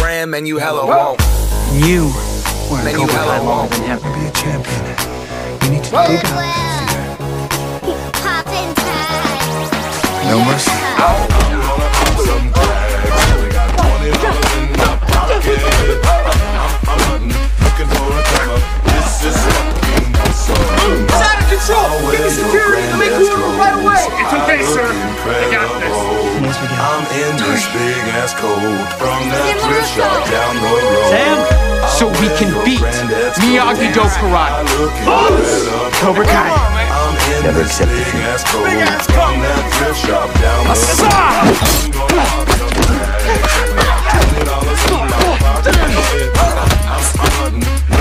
brand, man, you hella won't. You were in Cobra Kai longer than ever. Be a champion. You need to dig out. No mercy. It's out of control! Give me security! Let me clear right away! It's okay, sir. I got this. Yes, we got I'm in this big ass coat from that thrift shop down the road. Sam, so we can beat Miyagi-Do karate. Cobra Kai. Never accept defeat. Big ass coat from that thrift shop down the road.